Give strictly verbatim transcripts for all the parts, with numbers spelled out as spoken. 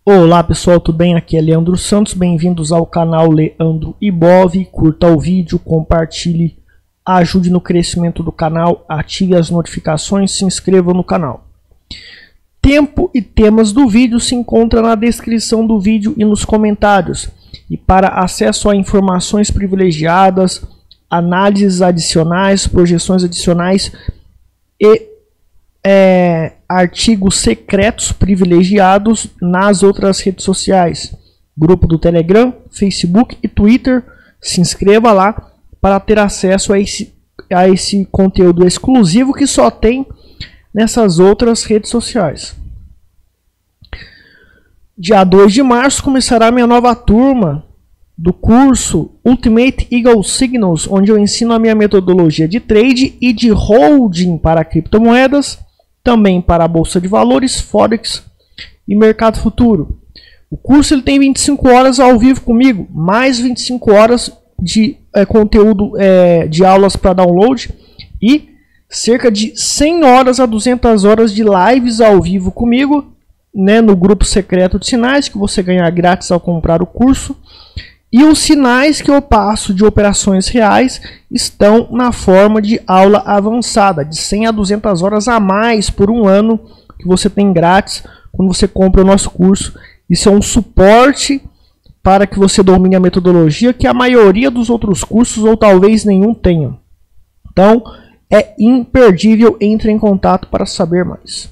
Olá pessoal, tudo bem? Aqui é Leandro Santos, bem-vindos ao canal Leandro Ibov. Curta o vídeo, compartilhe, ajude no crescimento do canal, ative as notificações, se inscreva no canal. Tempo e temas do vídeo se encontram na descrição do vídeo e nos comentários. E para acesso a informações privilegiadas, análises adicionais, projeções adicionais e É, artigos secretos privilegiados nas outras redes sociais, grupo do Telegram, Facebook e Twitter. Se inscreva lá para ter acesso a esse, a esse conteúdo exclusivo que só tem nessas outras redes sociais. Dia dois de março começará minha nova turma do curso Ultimate Eagle Signals, onde eu ensino a minha metodologia de trade e de holding para criptomoedas, também para a Bolsa de Valores, Forex e Mercado Futuro. O curso ele tem vinte e cinco horas ao vivo comigo, mais vinte e cinco horas de é, conteúdo é, de aulas para download e cerca de cem horas a duzentas horas de lives ao vivo comigo, né, no grupo secreto de sinais, que você ganha grátis ao comprar o curso. E os sinais que eu passo de operações reais estão na forma de aula avançada, de cem a duzentas horas a mais por um ano, que você tem grátis quando você compra o nosso curso. Isso é um suporte para que você domine a metodologia que a maioria dos outros cursos ou talvez nenhum tenham. Então, é imperdível, entre em contato para saber mais.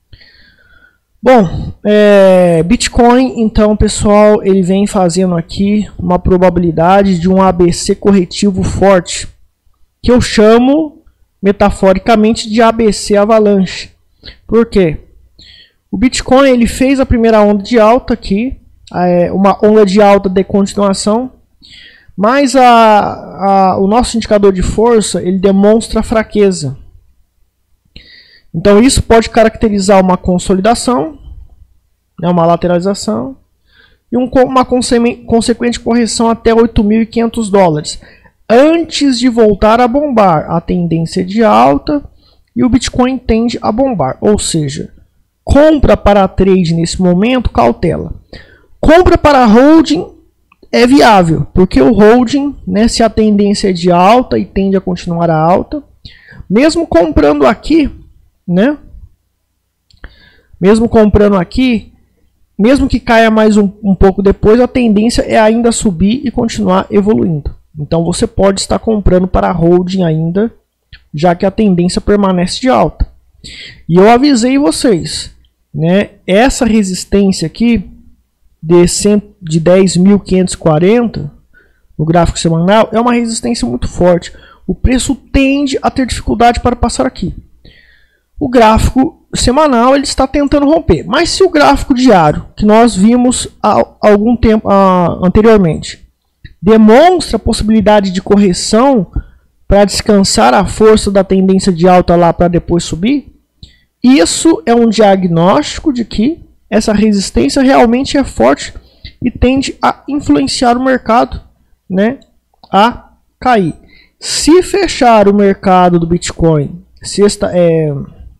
Bom, é, Bitcoin, então, pessoal, ele vem fazendo aqui uma probabilidade de um A B C corretivo forte, que eu chamo metaforicamente de A B C avalanche. Por quê? O Bitcoin ele fez a primeira onda de alta aqui, é, uma onda de alta de continuação, mas a, a, o nosso indicador de força ele demonstra fraqueza. Então isso pode caracterizar uma consolidação, né, uma lateralização e um, uma consequente correção até oito mil e quinhentos dólares, antes de voltar a bombar. A tendência de alta e o Bitcoin tende a bombar, ou seja, compra para trade nesse momento, cautela. Compra para holding é viável, porque o holding, né, se a tendência é de alta e tende a continuar a alta, mesmo comprando aqui, né? Mesmo comprando aqui, mesmo que caia mais um, um pouco depois, a tendência é ainda subir e continuar evoluindo. Então você pode estar comprando para holding ainda, já que a tendência permanece de alta. E eu avisei vocês, né? Essa resistência aqui de, de dez mil quinhentos e quarenta no gráfico semanal é uma resistência muito forte. O preço tende a ter dificuldade para passar aqui. O gráfico semanal ele está tentando romper, mas se o gráfico diário, que nós vimos há algum tempo uh, anteriormente, demonstra a possibilidade de correção para descansar a força da tendência de alta lá para depois subir, isso é um diagnóstico de que essa resistência realmente é forte e tende a influenciar o mercado, né, a cair. Se fechar o mercado do Bitcoin sexta é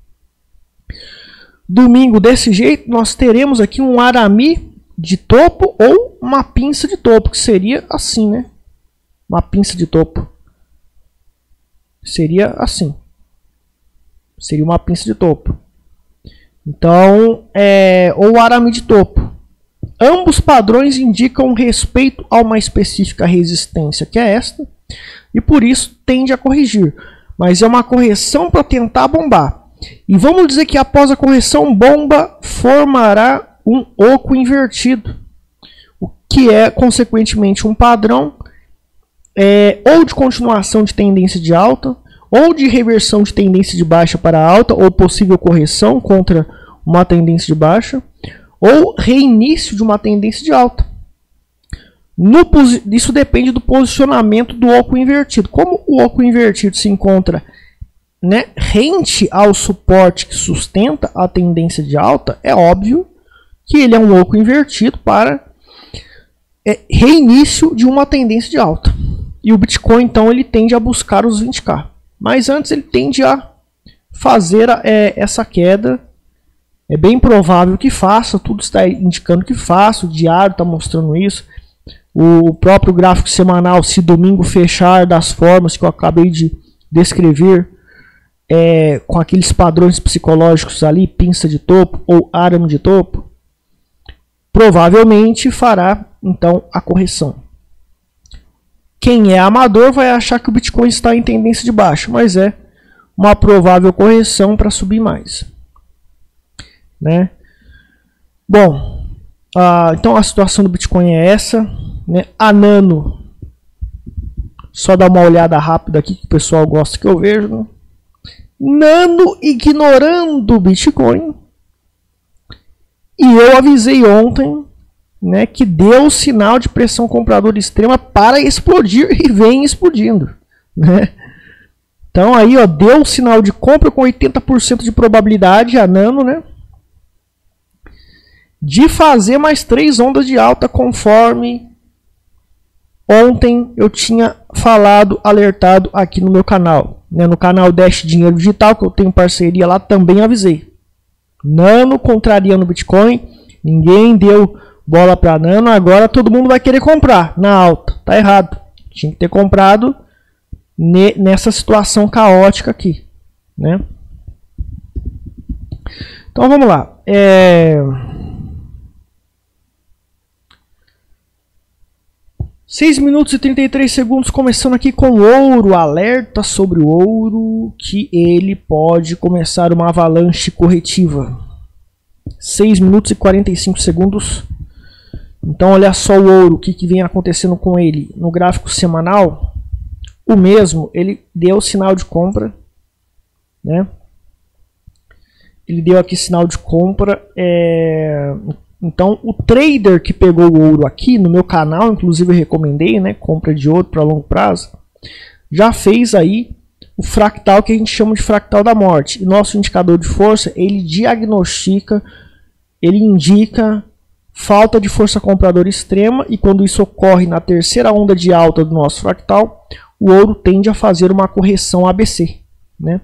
domingo desse jeito, nós teremos aqui um arame de topo ou uma pinça de topo, que seria assim, né? Uma pinça de topo. Seria assim. Seria uma pinça de topo. Então, é, ou arame de topo. Ambos padrões indicam respeito a uma específica resistência, que é esta, e por isso tende a corrigir. Mas é uma correção para tentar bombar. E vamos dizer que após a correção bomba formará um oco invertido, o que é consequentemente um padrão é, ou de continuação de tendência de alta, ou de reversão de tendência de baixa para alta, ou possível correção contra uma tendência de baixa, ou reinício de uma tendência de alta. No, isso depende do posicionamento do oco invertido. Como o oco invertido se encontra, né, rente ao suporte que sustenta a tendência de alta, é óbvio que ele é um oco invertido para é, reinício de uma tendência de alta. E o Bitcoin, então, ele tende a buscar os vinte K. Mas antes ele tende a fazer é, essa queda É bem provável que faça, tudo está indicando que faça, o diário está mostrando isso. O próprio gráfico semanal, se domingo fechar das formas que eu acabei de descrever, é, com aqueles padrões psicológicos ali, pinça de topo ou arame de topo, provavelmente fará então a correção. Quem é amador vai achar que o Bitcoin está em tendência de baixa, mas é uma provável correção para subir mais, né? Bom, ah, então a situação do Bitcoin é essa, né? A Nano, só dar uma olhada rápida aqui que o pessoal gosta que eu vejo, né? Nano ignorando o Bitcoin, e eu avisei ontem, né, que deu sinal de pressão compradora extrema para explodir e vem explodindo, né? Então aí, ó, deu sinal de compra com oitenta por cento de probabilidade a Nano, né, de fazer mais três ondas de alta, conforme ontem eu tinha falado, alertado aqui no meu canal, né, no canal Dash Dinheiro Digital, que eu tenho parceria lá, também avisei. Nano contrariando o Bitcoin, ninguém deu bola para Nano, agora todo mundo vai querer comprar na alta. Tá errado. Tinha que ter comprado ne nessa situação caótica aqui, né? Então vamos lá. É... seis minutos e trinta e três segundos, começando aqui com o ouro. Alerta sobre o ouro, que ele pode começar uma avalanche corretiva. seis minutos e quarenta e cinco segundos. Então olha só o ouro, o que, que vem acontecendo com ele. No gráfico semanal, o mesmo, ele deu sinal de compra, né? Ele deu aqui sinal de compra. É... Então o trader que pegou o ouro aqui no meu canal, inclusive eu recomendei, né, compra de ouro para longo prazo, já fez aí o fractal que a gente chama de fractal da morte. E nosso indicador de força, ele diagnostica, ele indica falta de força compradora extrema, e quando isso ocorre na terceira onda de alta do nosso fractal, o ouro tende a fazer uma correção A B C, né?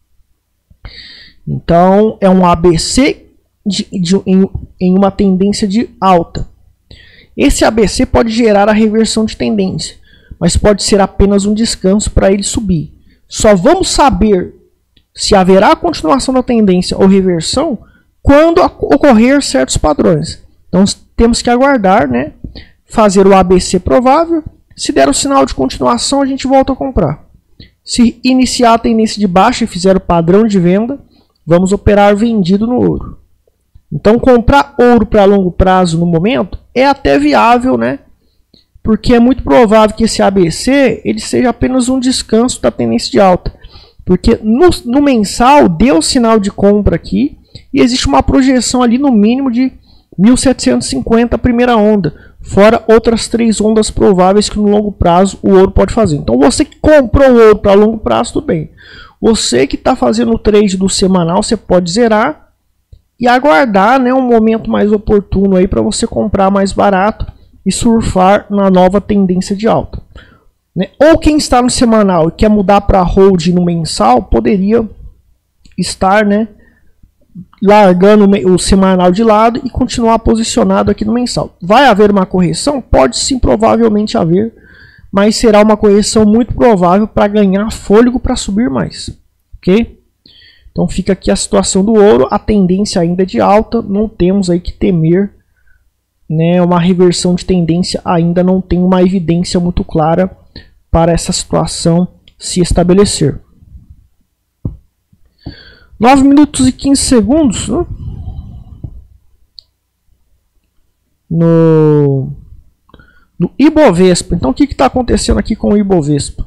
Então é um A B C de, de, em, em uma tendência de alta. Esse A B C pode gerar a reversão de tendência, mas pode ser apenas um descanso para ele subir. Só vamos saber se haverá continuação da tendência ou reversão quando ocorrer certos padrões. Então temos que aguardar, né, fazer o A B C provável. Se der o sinal de continuação, a gente volta a comprar. Se iniciar a tendência de baixa e fizer o padrão de venda, vamos operar vendido no ouro. Então comprar ouro para longo prazo no momento é até viável, né? Porque é muito provável que esse A B C ele seja apenas um descanso da tendência de alta. Porque no, no mensal deu sinal de compra aqui e existe uma projeção ali no mínimo de mil setecentos e cinquenta a primeira onda, fora outras três ondas prováveis que no longo prazo o ouro pode fazer. Então você que comprou o ouro para longo prazo, tudo bem. Você que está fazendo o trade do semanal, você pode zerar e aguardar, né, um momento mais oportuno aí para você comprar mais barato e surfar na nova tendência de alta, né? Ou quem está no semanal e quer mudar para hold no mensal, poderia estar, né, largando o semanal de lado e continuar posicionado aqui no mensal. Vai haver uma correção? Pode sim, provavelmente haver, mas será uma correção muito provável para ganhar fôlego para subir mais, ok? Então fica aqui a situação do ouro, a tendência ainda é de alta, não temos aí que temer, né, uma reversão de tendência, ainda não tem uma evidência muito clara para essa situação se estabelecer. nove minutos e quinze segundos, né? no, no Ibovespa. Então o que está acontecendo aqui com o Ibovespa?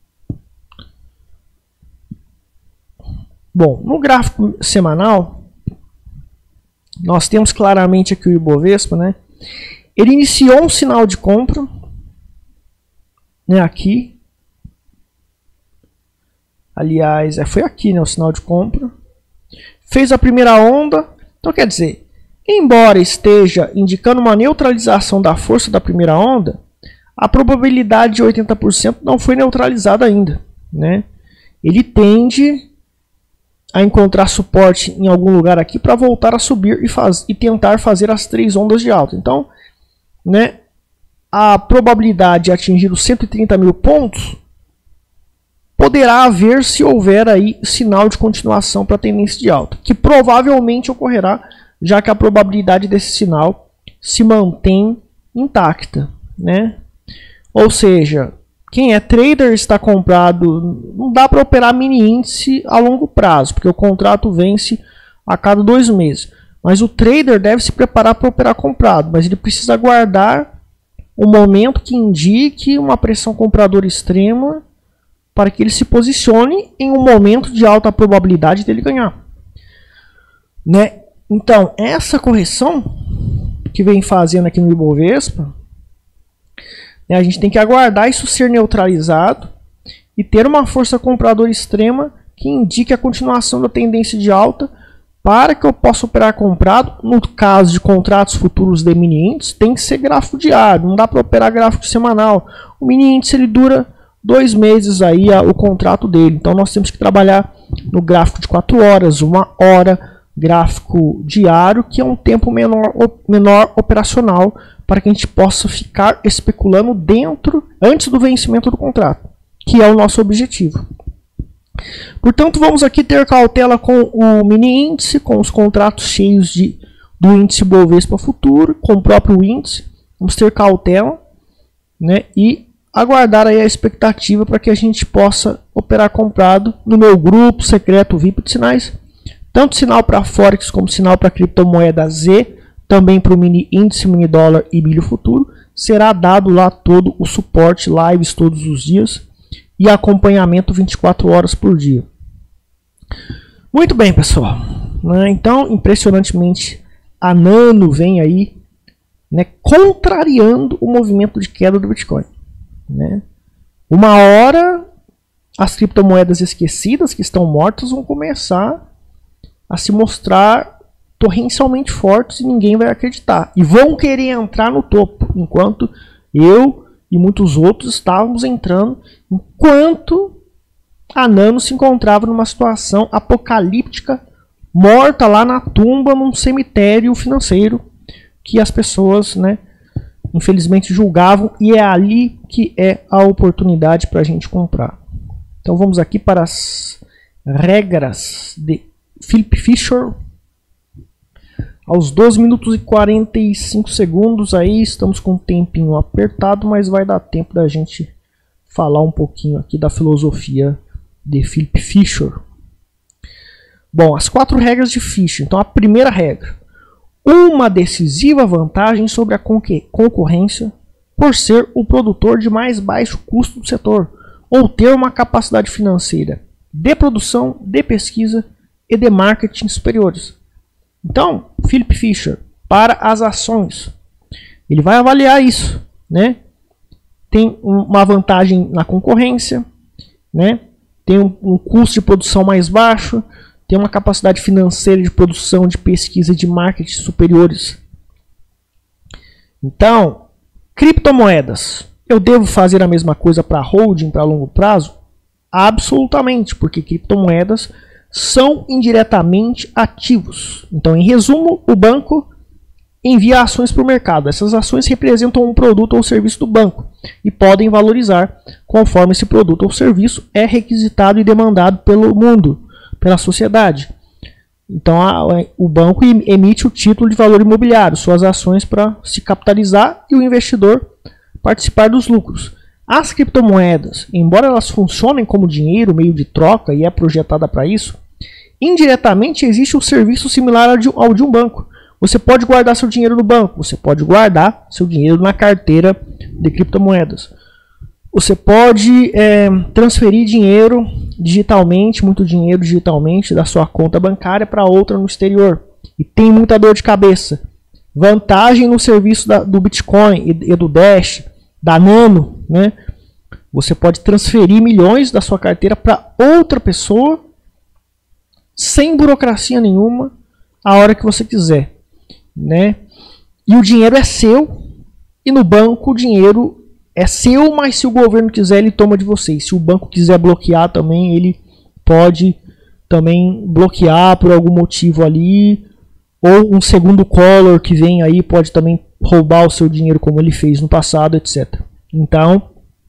Bom, no gráfico semanal, nós temos claramente aqui o Ibovespa, né? Ele iniciou um sinal de compra, né, aqui. Aliás, é, foi aqui, né, o sinal de compra. Fez a primeira onda. Então quer dizer, embora esteja indicando uma neutralização da força da primeira onda, a probabilidade de oitenta por cento não foi neutralizada ainda, né? Ele tende a encontrar suporte em algum lugar aqui para voltar a subir e, faz, e tentar fazer as três ondas de alta. Então, né, a probabilidade de atingir os cento e trinta mil pontos poderá haver se houver aí sinal de continuação para a tendência de alta, que provavelmente ocorrerá, já que a probabilidade desse sinal se mantém intacta, né? Ou seja, quem é trader está comprado, não dá para operar mini índice a longo prazo, porque o contrato vence a cada dois meses. Mas o trader deve se preparar para operar comprado, mas ele precisa aguardar um momento que indique uma pressão compradora extrema para que ele se posicione em um momento de alta probabilidade dele ganhar, né? Então, essa correção que vem fazendo aqui no Ibovespa, né, a gente tem que aguardar isso ser neutralizado e ter uma força compradora extrema que indique a continuação da tendência de alta para que eu possa operar comprado. No caso de contratos futuros de mini índice, tem que ser gráfico diário, não dá para operar gráfico semanal. O mini índice ele dura dois meses aí a, o contrato dele, então nós temos que trabalhar no gráfico de quatro horas, uma hora, gráfico diário, que é um tempo menor, menor operacional, para que a gente possa ficar especulando dentro, antes do vencimento do contrato, que é o nosso objetivo. Portanto, vamos aqui ter cautela com o mini índice, com os contratos cheios de, do índice Bovespa futuro, com o próprio índice. Vamos ter cautela, né, e aguardar aí a expectativa para que a gente possa operar comprado no meu grupo secreto V I P de sinais. Tanto sinal para Forex como sinal para criptomoeda Z, também para o mini índice, mini dólar e milho futuro, será dado lá todo o suporte, lives todos os dias e acompanhamento vinte e quatro horas por dia. Muito bem, pessoal. Então, impressionantemente, a Nano vem aí, né, contrariando o movimento de queda do Bitcoin, né? Uma hora, as criptomoedas esquecidas, que estão mortas, vão começar a se mostrar torrencialmente fortes e ninguém vai acreditar. E vão querer entrar no topo, enquanto eu e muitos outros estávamos entrando, enquanto a Nano se encontrava numa situação apocalíptica, morta lá na tumba, num cemitério financeiro, que as pessoas, né, infelizmente julgavam, e é ali que é a oportunidade para a gente comprar. Então vamos aqui para as regras de Philip Fisher. Aos doze minutos e quarenta e cinco segundos aí, estamos com um tempinho apertado, mas vai dar tempo da gente falar um pouquinho aqui da filosofia de Philip Fisher. Bom, as quatro regras de Fisher. Então a primeira regra: uma decisiva vantagem sobre a concorrência por ser o produtor de mais baixo custo do setor, ou ter uma capacidade financeira de produção, de pesquisa e de marketing superiores. Então, Philip Fisher, para as ações, ele vai avaliar isso, né? Tem uma vantagem na concorrência, né? Tem um, um custo de produção mais baixo, tem uma capacidade financeira de produção, de pesquisa e de marketing superiores. Então, criptomoedas, eu devo fazer a mesma coisa para holding, para longo prazo? Absolutamente, porque criptomoedas são indiretamente ativos. Então, em resumo, o banco envia ações para o mercado. Essas ações representam um produto ou serviço do banco e podem valorizar conforme esse produto ou serviço é requisitado e demandado pelo mundo, pela sociedade. Então, a, o banco emite o título de valor imobiliário, suas ações, para se capitalizar e o investidor participar dos lucros. As criptomoedas, embora elas funcionem como dinheiro, meio de troca, e é projetada para isso, indiretamente existe um serviço similar ao de, ao de um banco. Você pode guardar seu dinheiro no banco, você pode guardar seu dinheiro na carteira de criptomoedas. Você pode é, transferir dinheiro digitalmente, muito dinheiro digitalmente, da sua conta bancária para outra no exterior. E tem muita dor de cabeça. Vantagem no serviço da, do Bitcoin e, e do Dash, da Nano, né? Você pode transferir milhões da sua carteira para outra pessoa sem burocracia nenhuma, a hora que você quiser, né? E o dinheiro é seu, e no banco o dinheiro é seu, mas se o governo quiser, ele toma de você. E se o banco quiser bloquear também, ele pode também bloquear por algum motivo ali, ou um segundo Collor que vem aí pode também roubar o seu dinheiro como ele fez no passado, etcétera. Então,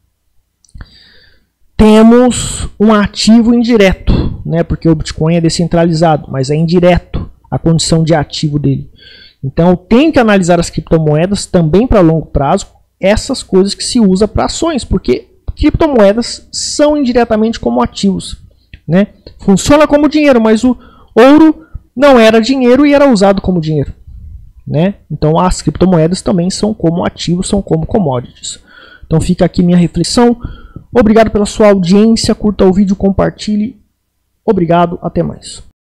temos um ativo indireto, né? Porque o Bitcoin é descentralizado, mas é indireto a condição de ativo dele. Então, tem que analisar as criptomoedas também para longo prazo, essas coisas que se usa para ações, porque criptomoedas são indiretamente como ativos, né? Funciona como dinheiro, mas o ouro não era dinheiro e era usado como dinheiro, né? Então, as criptomoedas também são como ativos, são como commodities. Então, fica aqui minha reflexão. Obrigado pela sua audiência, curta o vídeo, compartilhe. Obrigado, até mais.